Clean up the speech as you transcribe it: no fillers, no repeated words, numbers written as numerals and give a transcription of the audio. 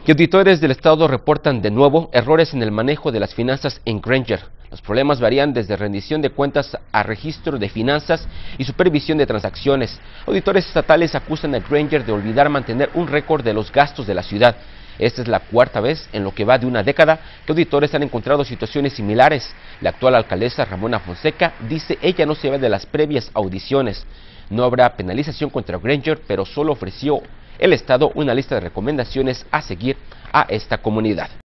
Y auditores del estado reportan de nuevo errores en el manejo de las finanzas en Granger. Los problemas varían desde rendición de cuentas a registro de finanzas y supervisión de transacciones. Auditores estatales acusan a Granger de olvidar mantener un récord de los gastos de la ciudad. Esta es la cuarta vez en lo que va de una década que auditores han encontrado situaciones similares. La actual alcaldesa Ramona Fonseca dice ella no se ve de las previas audiciones. No habrá penalización contra Granger, pero solo ofreció el Estado una lista de recomendaciones a seguir a esta comunidad.